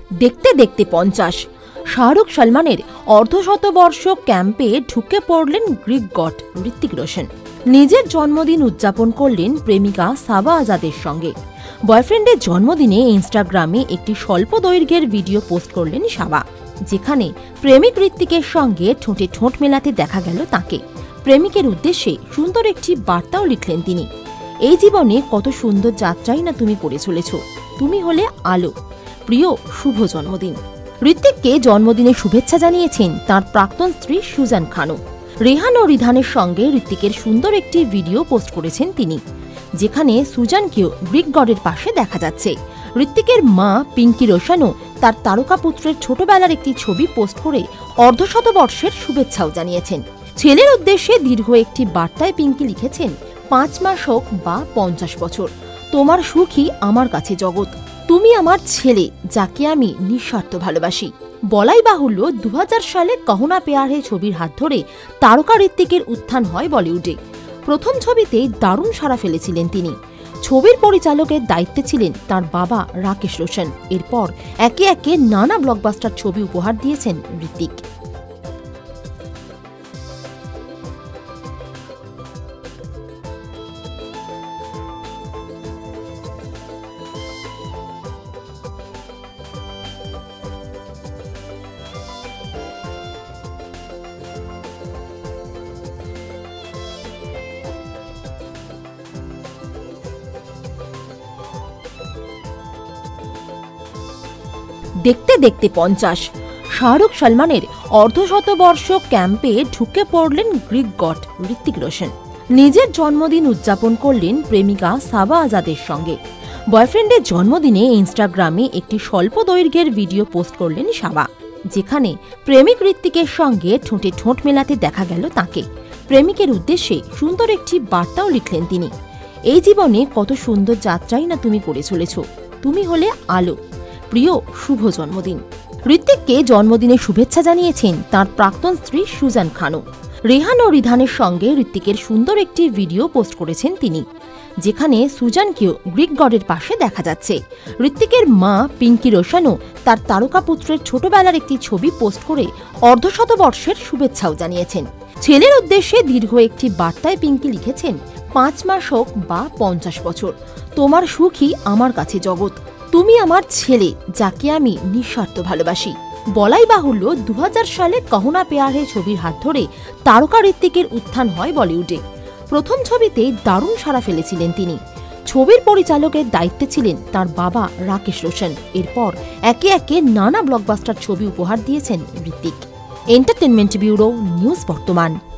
দেখতে দেখতে 50 শাহরুখ সলমানের অর্ধশতবর্ষ ক্যাম্পে ঢুকে পড়লেন গ্রিক গড ঋত্বিক রোশন। নিজের জন্মদিন উদযাপন করলেন প্রেমিকা সাবা আজাদের সঙ্গে। বয়ফ্রেন্ডের জন্মদিনে ইনস্টাগ্রামে একটি স্বল্প দৈর্ঘ্যের ভিডিও পোস্ট করলেন সাবা, যেখানে প্রেমিক ঋত্বিকের সঙ্গে ঠোঁটে ঠোঁট মেলাতে দেখা গেল তাঁকে। প্রেমিকের উদ্দেশ্যে সুন্দর একটি বার্তাও লিখলেন তিনি। এই জীবনে কত সুন্দর যাত্রাই না তুমি করে চলেছ, তুমি হলে আলো, প্রিয় শুভ জন্মদিন। ঋত্বিককে জন্মদিনে শুভেচ্ছা জানিয়েছেন তাঁর প্রাক্তন স্ত্রী সুজান খানও। রেহান ও রিধানের সঙ্গে ঋত্বিকের সুন্দর একটি ভিডিও পোস্ট করেছেন তিনি, যেখানে সুজানকেও গ্রিক গডের পাশে দেখা যাচ্ছে। ঋত্বিকের মা পিঙ্কি রোশনও তার তারকা পুত্রের ছোটবেলার একটি ছবি পোস্ট করে অর্ধশতবর্ষের শুভেচ্ছাও জানিয়েছেন। ছেলের উদ্দেশ্যে দীর্ঘ একটি বার্তায় পিঙ্কি লিখেছেন, 5 মাস হোক বা 50 বছর, তোমার সুখই আমার কাছে জগৎ, তুমি আমার ছেলে, যাকে আমি নিঃস্বার্থ ভালোবাসি। বলাই বাহুল্য 2000 সালে কহনা পেয়ার হে ছবির হাত ধরে তারকা ঋত্বিকের উত্থান হয় বলিউডে। প্রথম ছবিতেই দারুণ সাড়া ফেলেছিলেন তিনি। ছবির পরিচালকের দায়িত্বে ছিলেন তার বাবা রাকেশ রোশন। এরপর একে একে নানা ব্লকবাস্টার ছবি উপহার দিয়েছেন ঋত্বিক। দেখতে দেখতে 50 শাহরুখ সলমানের অর্ধশতবর্ষ ক্যাম্পে ঢুকে পড়লেন গ্রিক গড ঋত্বিক রোশন। নিজের জন্মদিন উদযাপন করলেন প্রেমিকা সাবা আজাদের সঙ্গে। বয়ফ্রেন্ডের জন্মদিনে ইনস্টাগ্রামে একটি স্বল্প দৈর্ঘ্যের ভিডিও পোস্ট করলেন সাবা, যেখানে প্রেমিক ঋত্বিকের সঙ্গে ঠোঁটে ঠোঁট মেলাতে দেখা গেল তাঁকে। প্রেমিকের উদ্দেশ্যে সুন্দর একটি বার্তাও লিখলেন তিনি। এই জীবনে কত সুন্দর যাত্রাই না তুমি করে চলেছ, তুমি হলে আলো, প্রিয় শুভ জন্মদিন। ঋত্বিককে জন্মদিনে শুভেচ্ছা জানিয়েছেন তাঁর প্রাক্তন স্ত্রী সুজান খানও। রেহান ও রিধানের সঙ্গে ঋত্বিকের সুন্দর একটি ভিডিও পোস্ট করেছেন তিনি, যেখানে সুজানকেও গ্রিক গডের পাশে দেখা যাচ্ছে। ঋত্বিকের মা পিঙ্কি রোশনও তার তারকা পুত্রের ছোটবেলার একটি ছবি পোস্ট করে অর্ধশতবর্ষের শুভেচ্ছাও জানিয়েছেন। ছেলের উদ্দেশ্যে দীর্ঘ একটি বার্তায় পিঙ্কি লিখেছেন, 5 মাস হোক বা 50 বছর, তোমার সুখই আমার কাছে জগৎ, তুমি আমার ছেলে, যাকে আমি নিঃস্বার্থ ভালোবাসি। বলাই বাহুল্য 2000 সালে কহনা পেয়ার হে ছবির হাত ধরে তারকা ঋত্বিকের উত্থান হয় বলিউডে। প্রথম ছবিতেই দারুণ সাড়া ফেলেছিলেন তিনি। ছবির পরিচালকের দায়িত্বে ছিলেন তার বাবা রাকেশ রোশন। এরপর একে একে নানা ব্লকবাস্টার ছবি উপহার দিয়েছেন ঋত্বিক। এন্টারটেনমেন্ট ব্যুরো, নিউজ বর্তমান।